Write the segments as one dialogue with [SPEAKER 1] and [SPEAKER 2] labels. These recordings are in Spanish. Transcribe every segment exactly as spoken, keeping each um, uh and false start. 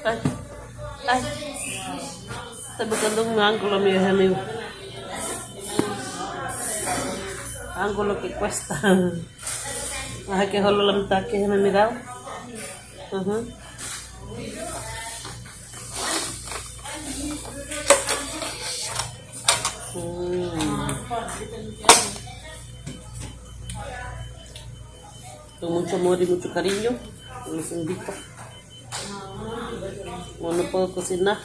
[SPEAKER 1] Ay, ay. Estoy buscando un ángulo, mis amigos. Ángulo que cuesta. Ajá, que solo la mitad que se me miraba. Uh-huh. Mm. Con mucho amor y mucho cariño los invito. Como no puedo cocinar,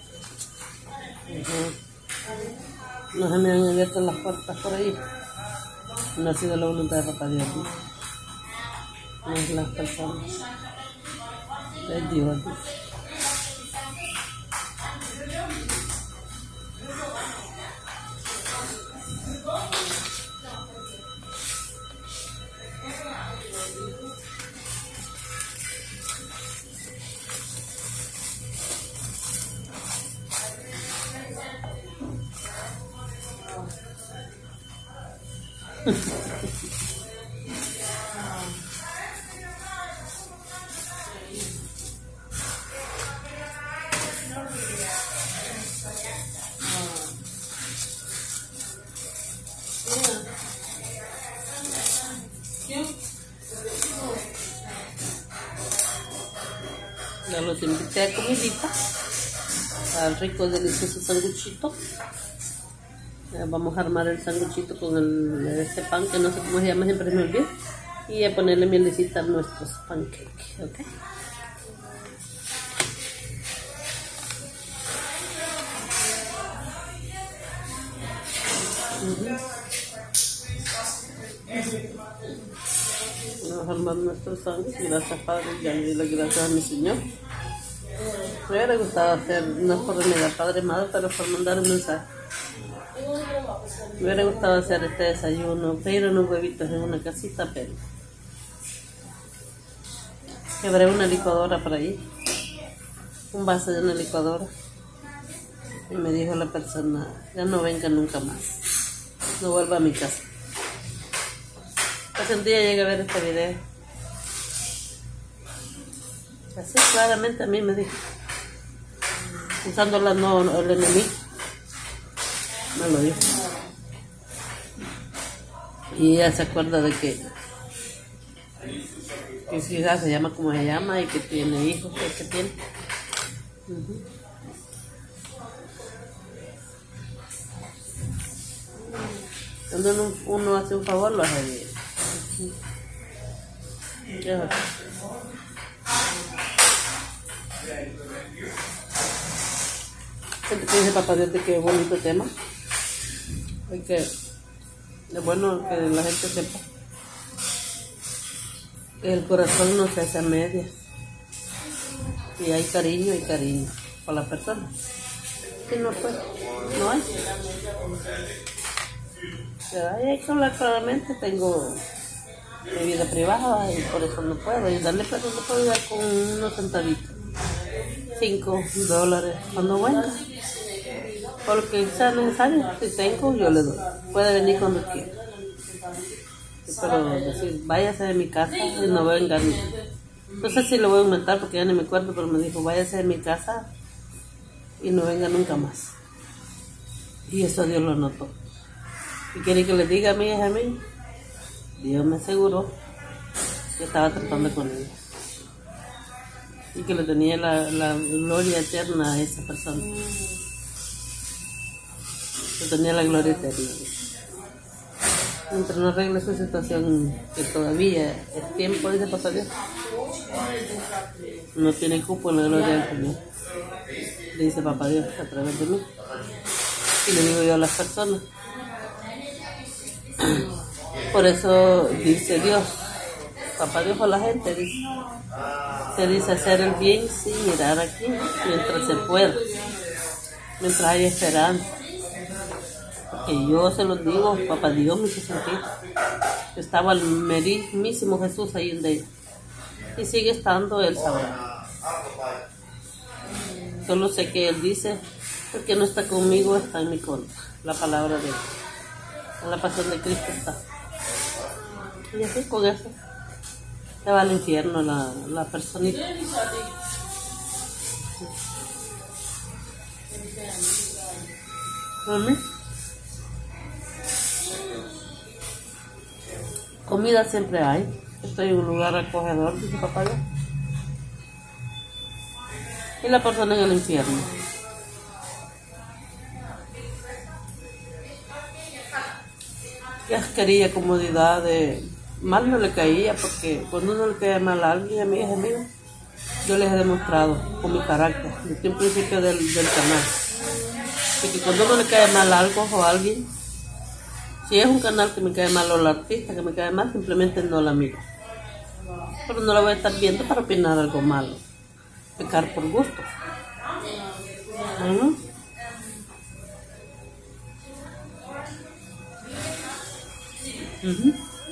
[SPEAKER 1] uh-huh, no se me han abierto las puertas por ahí. No ha sido la voluntad de Papá Dios, no, no es las personas, es Dios. Ya los invité a comidita, al rico delicioso sanguchito. Ya vamos a armar el sanguchito con el, este pan que no sé cómo se llama, siempre me olvido, y a ponerle mielecita a nuestros pancakes, ¿ok? Uh-huh. Vamos a armar nuestros sándwiches. Gracias, Padre, y darle gracias a mi Señor. Me hubiera gustado hacer, no es por renegar Padre Madre, pero por mandar un mensaje. Me hubiera gustado hacer este desayuno, pedir unos huevitos en una casita, pero quebré una licuadora por ahí, un vaso de una licuadora, y me dijo la persona, ya no venga nunca más, no vuelva a mi casa. Hace un día llegué a ver este video, así claramente a mí me dijo, usándola no el enemigo, me lo dijo. Y ella se acuerda de que, que su hija se llama como se llama y que tiene hijos, que, que tiene. Uh-huh. Cuando uno, uno hace un favor, lo hace bien. Uh-huh. ¿Qué es eso? ¿Qué dice Papá Dios de qué bonito tema? Es que es bueno que la gente sepa que el corazón no se hace a medias y hay cariño y cariño por la persona. Si no, pues no hay. Pero hay que hablar claramente. Tengo mi vida privada y por eso no puedo. Y darle pero no puedo dar con unos centavitos, cinco dólares cuando venga. Por lo que sea necesario, si tengo, yo le doy. Puede venir cuando quiera. Pero decir, váyase de mi casa y no venga. No sé si lo voy a aumentar porque ya no me acuerdo, pero me dijo, váyase de mi casa y no venga nunca más. Y eso Dios lo notó. Y quiere que le diga a mi hija a mí, Dios me aseguró que estaba tratando con ella. Y que le tenía la, la gloria eterna a esa persona. Que tenía la gloria eterna. Mientras no arregle su situación, que todavía es tiempo, dice Papá Dios, no tiene cupo en la gloria del Señor. Le dice Papá Dios a través de mí. Y le digo yo a las personas. Por eso dice Dios, Papá Dios a la gente, dice, se dice hacer el bien sin mirar aquí, mientras se pueda, mientras haya esperanza. Porque yo se los digo, Papá Dios me hizo sentir. Estaba el mismísimo Jesús ahí en ella. Y sigue estando, Él sabrá. Solo sé que Él dice, el que no está conmigo está en mi contra. La palabra de Él. En la pasión de Cristo está. Y así con eso se va al infierno la, la personita. ¿Mami? Comida siempre hay. Estoy en un lugar acogedor, dice papá. Y la persona en el infierno. Qué asquería, comodidad de... Mal no le caía, porque cuando uno le cae mal a alguien, a mi hija mía, yo les he demostrado con mi carácter, desde un principio del, del canal, y que cuando uno le cae mal algo o a alguien, si es un canal que me cae mal o la artista que me cae mal, simplemente no la miro. Pero no la voy a estar viendo para opinar algo malo. Pecar por gusto. ¿No? Uh-huh.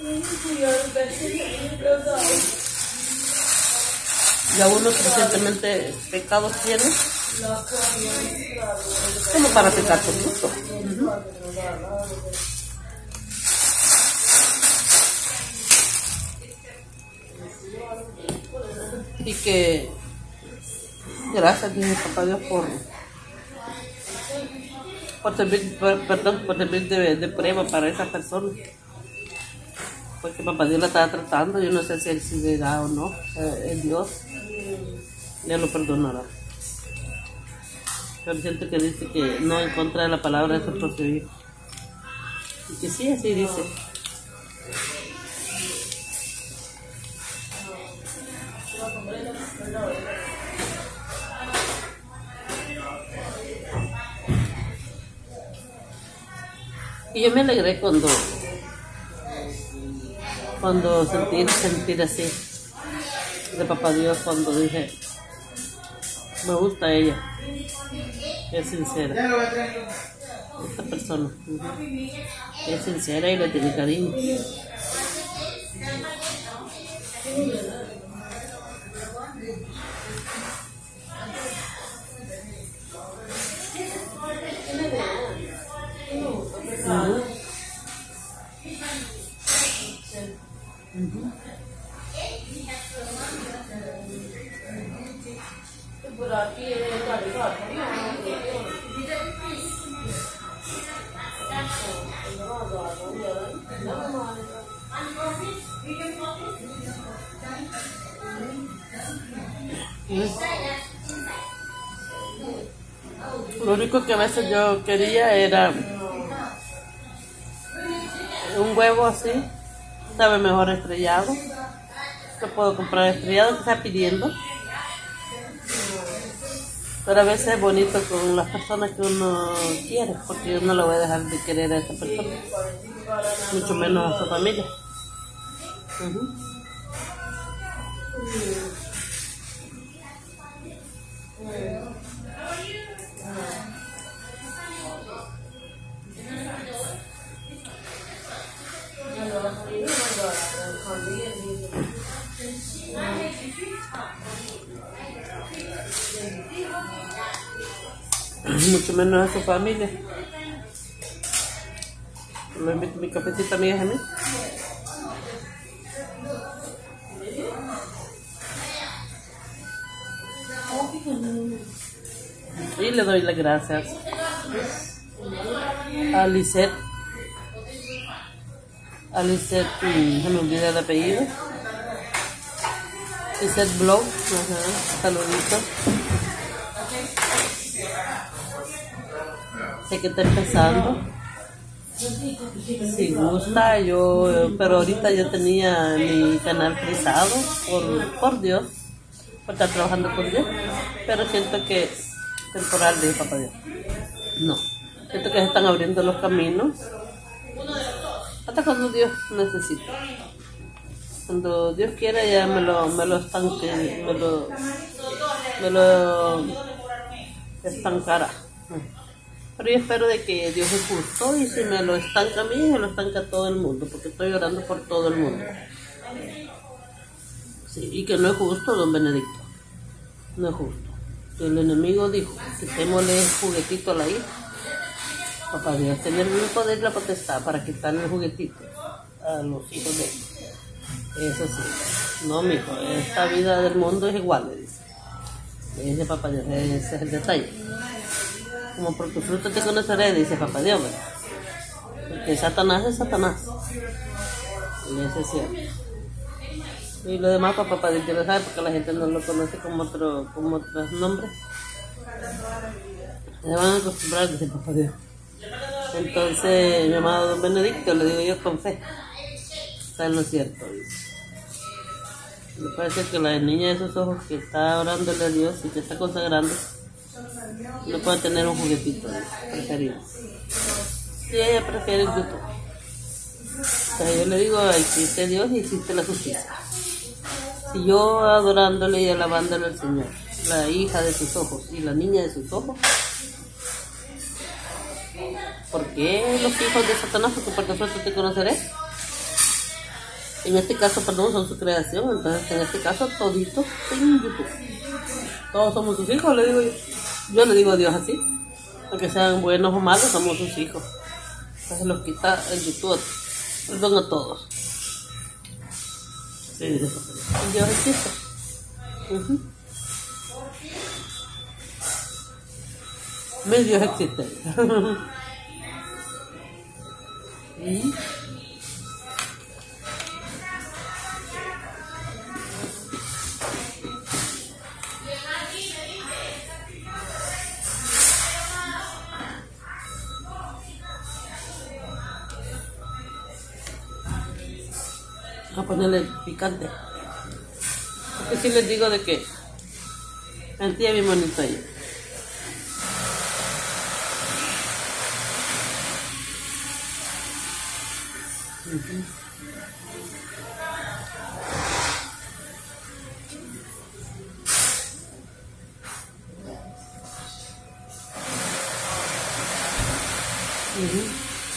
[SPEAKER 1] Ya uno suficientemente pecados tiene como para pecar por gusto. Uh-huh. Y que gracias, dije papá Dios, por por servir, per, perdón, por servir de, de prueba para esa persona, porque papá Dios la estaba tratando. Yo no sé si él se dirá o no, eh, el Dios ya lo perdonará, pero siento que dice que no en contra de la palabra de su propio hijo, y que sí, así dice. Y yo me alegré cuando cuando sentí sentir así de papá Dios, cuando dije, me gusta ella, es sincera, esta persona, uh-huh. Es sincera y le tiene cariño. Uh-huh. Uh-huh. Lo único que a veces yo quería era un huevo así, sabe mejor estrellado. Yo puedo comprar estrellado que está pidiendo, pero a veces es bonito con las personas que uno quiere, porque yo no le voy a dejar de querer a esa persona, mucho menos a su familia. Uh-huh. Mucho menos a su familia. Me invito mi cafecito a mi hija a mí. Y le doy las gracias a Lisette. A Lisette, se me olvida el apellido. Lisette Blow. Ajá, saludito. Sé que está empezando. Si gusta, yo, pero ahorita yo tenía mi canal frisado por, por Dios, por estar trabajando con Dios, pero siento que es temporal, de papá Dios. No, siento que se están abriendo los caminos hasta cuando Dios necesita. Cuando Dios quiera ya me lo, me lo estanque, me lo, me lo estancará. Pero yo espero de que Dios es justo, y si me lo estanca a mí, me lo estanca a todo el mundo, porque estoy orando por todo el mundo. Sí, y que no es justo, don Benedicto. No es justo. Que el enemigo dijo, quitémosle el juguetito a la hija. Papá Dios, tener el poder y la potestad para quitarle el juguetito a los hijos de él. Eso sí. No, mijo, esta vida del mundo es igual, le dice. Dice papá Dios, ese es el detalle. Como por tu fruto te conoceré, dice papá Dios, ¿verdad? Porque Satanás es Satanás. Y ese es cierto. Y lo demás, papá, papá Dios lo sabe porque la gente no lo conoce como otro, como otros nombres. Se van a acostumbrar, dice papá Dios. Entonces, mi amado don Benedicto, le digo yo con fe, está en lo cierto, dice. Me parece que la niña de esos ojos que está orándole a Dios y que está consagrando, no puede tener un juguetito, dice, preferido. Sí, ella prefiere el YouTube. O sea, yo le digo, existe Dios y existe la justicia. Si yo adorándole y alabándole al Señor, la hija de sus ojos y la niña de sus ojos, ¿por qué los hijos de Satanás? Porque por tu fruto te conoceré. En este caso, perdón, son su creación. Entonces, en este caso, toditos en YouTube. Todos somos sus hijos, le digo yo. Yo le digo a Dios así. Aunque sean buenos o malos, somos sus hijos. Entonces los quita el YouTube. Perdón a todos. Sí, Dios existe. Uh-huh. Mi Dios existe. ¿Y? A ponerle picante. Porque si les digo de que el día bien bonito ahí. Uh-huh. Uh-huh.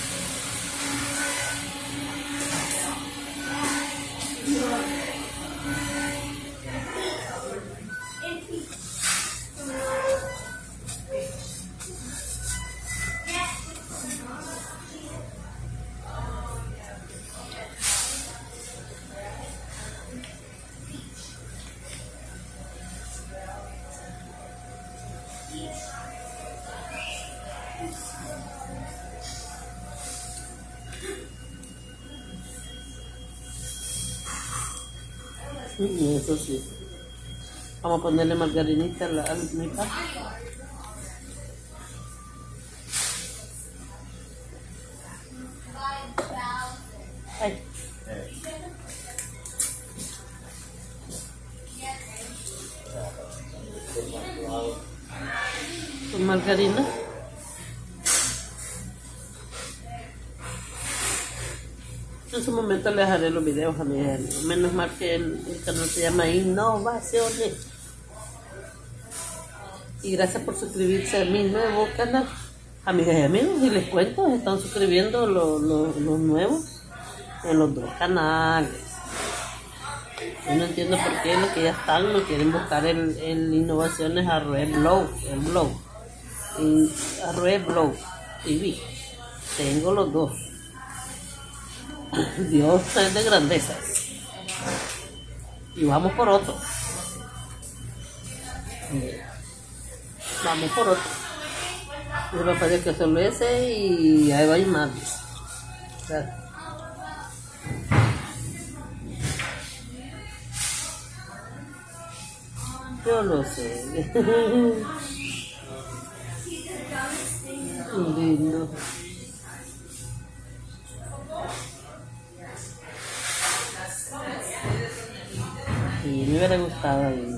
[SPEAKER 1] Y eso sí. Vamos a ponerle margarinita a la a mi pan. Ay. Con margarina. En su momento les haré los videos a mi hermano. Menos mal que el, el canal se llama Innovaciones. Y gracias por suscribirse a mi nuevo canal. Amigas y amigos, y les cuento, están suscribiendo los, los, los nuevos en los dos canales. Yo no entiendo por qué los que ya están no quieren buscar el, el Innovaciones a Red Blog, el blog. Y a Red Blog T V. Tengo los dos. Dios es de grandezas. Y vamos por otro. Vamos por otro. Yo me parece que solo ese y ahí va a ir más. Claro. Yo lo sé. Lindo. Sí, me hubiera gustado ahí.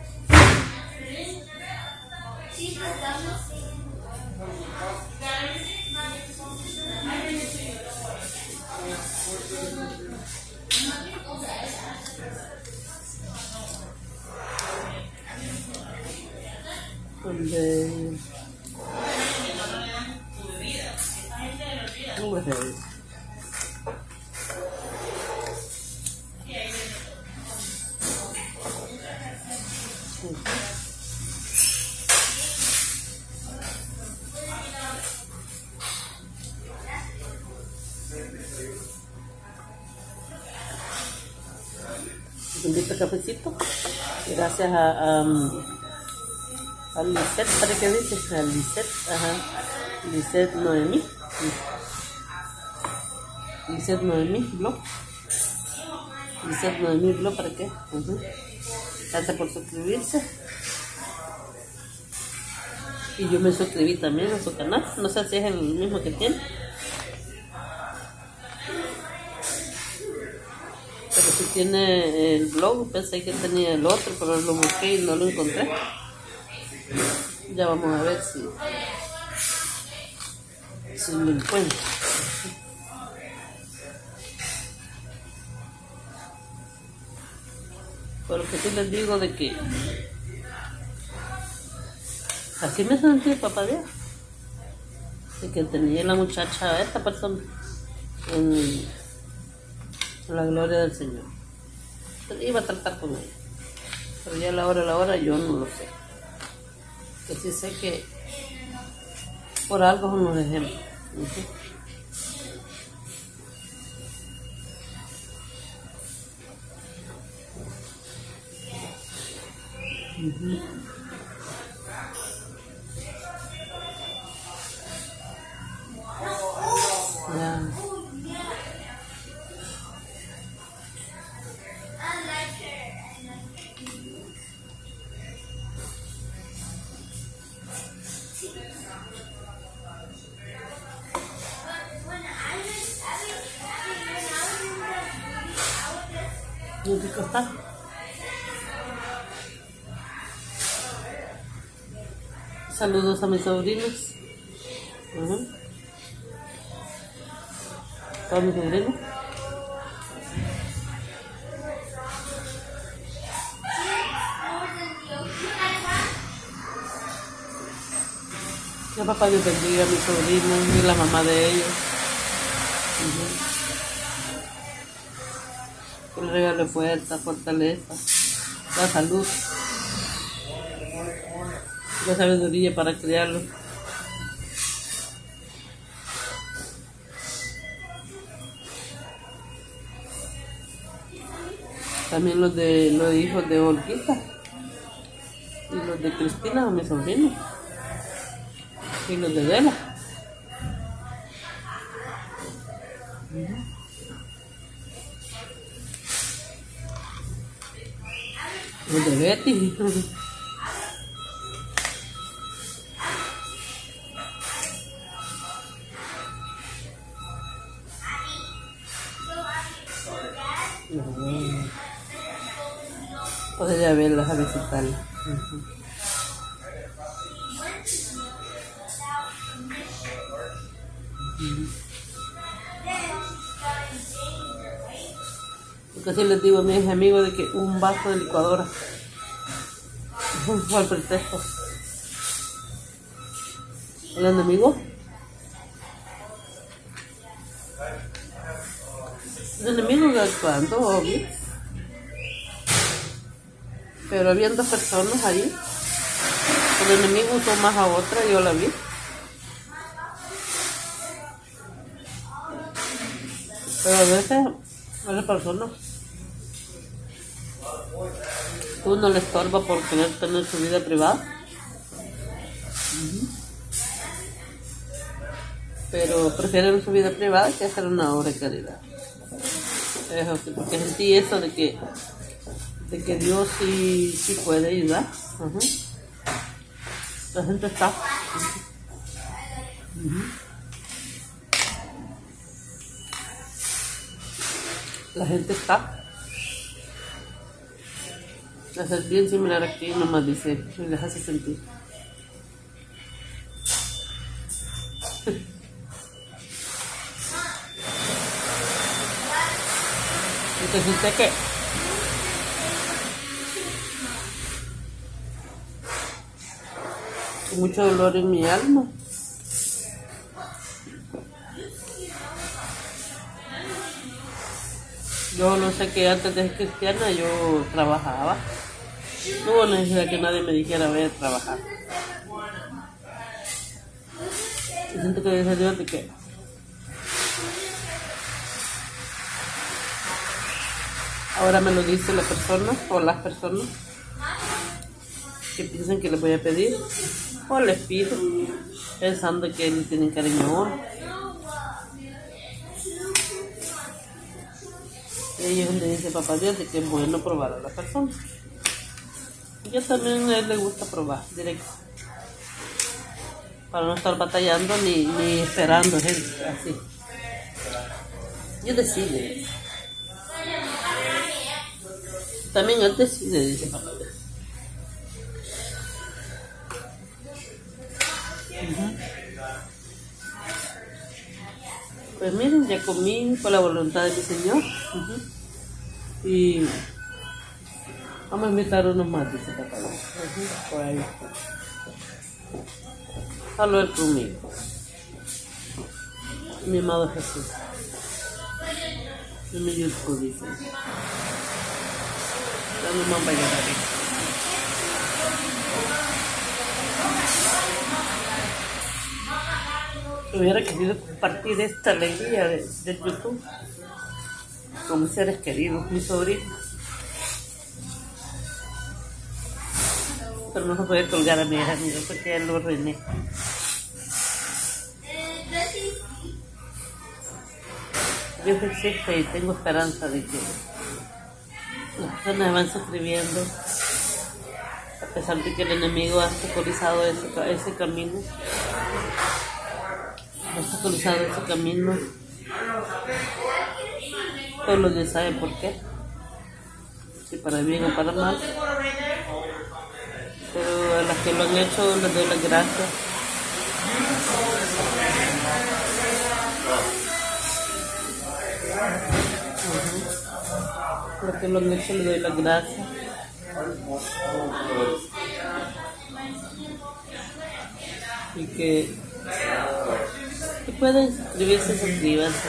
[SPEAKER 1] Donde... ¿Cómo es eso? Invito a cafecito. Gracias a, a A Lisette, ¿para qué dice? A Lisette, ajá. Lisette Noemí. Lisette Noemí, blog. Lisette Noemí, blog, ¿para qué? Uh-huh. Gracias por suscribirse. Y yo me suscribí también a su canal. No sé si es el mismo que tiene. Pero si tiene el blog, pensé que tenía el otro, pero lo busqué y no lo encontré. Ya vamos a ver si, si lo encuentro. Pero que sí les digo de que así me sentí, papá Dios, de que tenía la muchacha, esta persona, en, en la gloria del Señor. Entonces, iba a tratar con ella, pero ya a la hora a la hora yo no lo sé. Que sí sé que por algo son los ejemplos. ¿Sí? Uh-huh. Yeah. Muy rico está. Saludos a mis sobrinos. Uh-huh. Todos mis sobrinos. Que papá Dios bendiga a mis sobrinos y la mamá de ellos. Uh-huh. Que le regale fuerza, fortaleza, la salud, la sabiduría para criarlos. También los de los hijos de Olguita y los de Cristina, mis sobrinos, y los de Vela. Uh-huh. Los de Betty. Uh-huh. Podría verlas a visitarlas. Uh-huh. Uh-huh. Porque así les digo a mis amigos de que un vaso de licuadora fue el pretexto. ¿El enemigo? El enemigo actuando, obvio. Pero habían dos personas ahí. El enemigo usó más a otra, yo la vi. Pero a veces a la persona uno le estorba por querer tener su vida privada. Uh-huh. Pero prefieren su vida privada que hacer una obra de caridad. Eso sí, porque sentí eso de que de que Dios sí, sí puede ayudar. Uh-huh. La gente está. Uh-huh. La gente está. Es bien similar aquí, nomás dice, me les hace sentir. Entonces usted que mucho dolor en mi alma. Yo no sé que antes de ser cristiana yo trabajaba. No hubo necesidad que nadie me dijera voy a trabajar. Y siento que dice Dios de que ahora me lo dice la persona o las personas que piensan que les voy a pedir, o les pido, pensando que le tienen cariño a uno. Y ahí es donde dice Papá Dios de que es bueno probar a la persona. Yo también a él le gusta probar directo, para no estar batallando ni, ni esperando gente así. Yo decido. También él decide, dice Papá Dios. Uh-huh. Pues miren, ya comí por la voluntad de mi Señor. Uh-huh. Y vamos a invitar unos más, dice Papá Dios. Uh-huh. Por ahí. Solo él conmigo. Mi amado Jesús. Y mi YouTube dice. Dame más para llegar ahí. Hubiera querido compartir esta alegría de, de YouTube con mis seres queridos, mis sobrinos. Pero no se puede colgar a mi hija, porque ya lo ordené. Dios existe y tengo esperanza de que las personas van suscribiendo, a pesar de que el enemigo ha obstaculizado ese, ese camino. Ha obstaculizado ese camino. Solo Dios sabe por qué, si para bien o para mal. Pero a las que lo han hecho les doy las gracias. Uh-huh. A las que lo han hecho les doy las gracias. Y que, que pueden suscribirse, suscríbanse.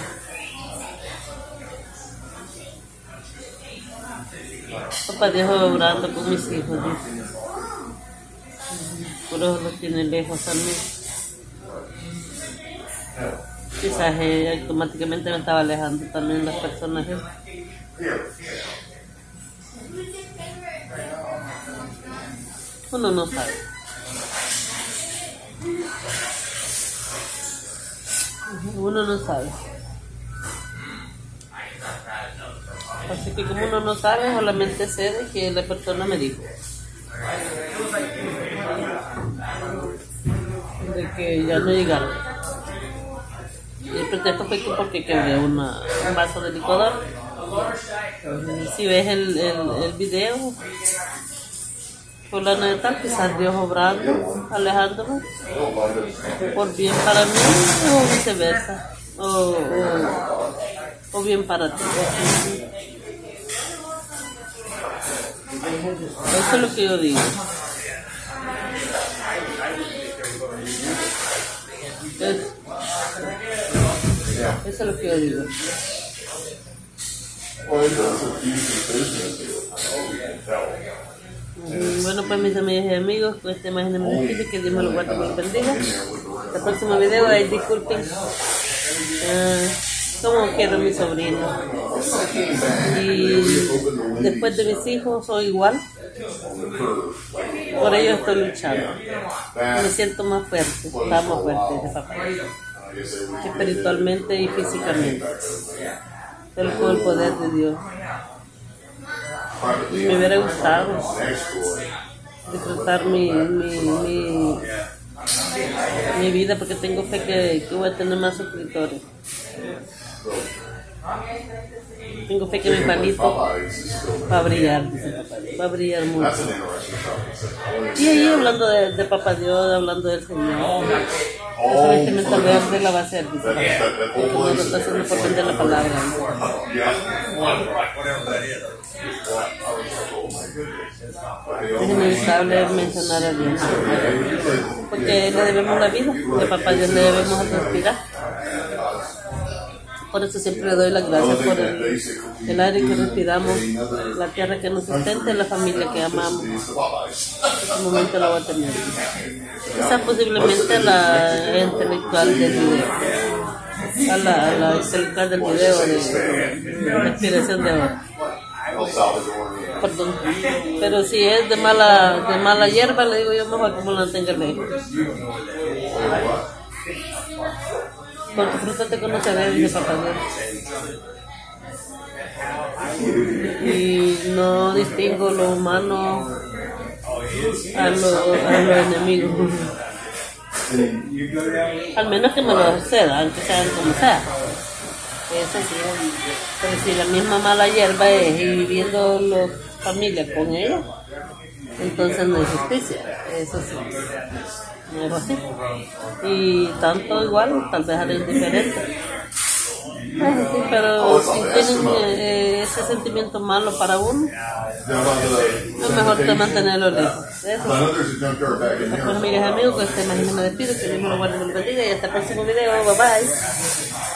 [SPEAKER 1] Papá Dios va orando con mis hijos, dice. Por eso los tiene lejos también. Quizás eh, automáticamente me estaba alejando también las personas. ¿eh? Uno no sabe. Uno no sabe. Así que como uno no sabe, solamente sé de que la persona me dijo de que ya no llegaron. Y el pretexto fue que porque quebré una, un vaso de licuador. Si ves el, el, el video, fulano de tal, quizás Dios obrando, alejándome, por bien para mí o viceversa, o, o, o bien para ti. Eso es lo que yo digo. Eso, eso es lo que yo digo. Bueno, pues mis amigas y amigos, con esta imagen me despido, que Dios me lo guarde y me lo bendiga. Hasta el próximo video, ahí disculpen uh, cómo quiero a mi sobrino. Y después de mis hijos soy igual. Por ello estoy luchando. Me siento más fuerte, estamos fuertes de papá, espiritualmente y físicamente, pero con el poder de Dios. Y me hubiera gustado disfrutar mi, mi, mi, mi vida, porque tengo fe que, que voy a tener más suscriptores. Tengo fe que mi palito va a brillar, dice papá, va a brillar mucho. Y ahí hablando de, de Papá Dios, hablando del Señor, eso vestimenta verde la va a hacer, dice papá, porque no lo está haciendo por vender la palabra. Es inevitable mencionar a Dios, porque le debemos la vida, que a Papá Dios le debemos respirar. Por eso siempre le doy las gracias por el, el aire que respiramos, la tierra que nos sustenta, la familia que amamos. En este momento la voy a tener. Quizás posiblemente la intelectual del video, a la, a la intelectual del video de, de la inspiración de ahora. perdón. Pero si es de mala, de mala hierba, le digo yo mejor como la tenga lejos. Con tu fruta te conoceré, dice papá Dios. Y no distingo lo humano a lo, a lo enemigo. Al menos que me lo ceda, aunque sean como sea. Eso sí. Pero si la misma mala hierba es y viviendo la familia con ella, entonces no hay justicia. Eso sí. No es así. Y tanto igual, tal vez haré diferente. Sí, pero si tienen eh, ese sentimiento malo para uno, es mejor que mantenerlo lejos. Eso sí. Pues amigas y amigos, con este imagen me despido, que Dios me lo guarde y me lo bendiga y hasta el próximo video. Bye bye.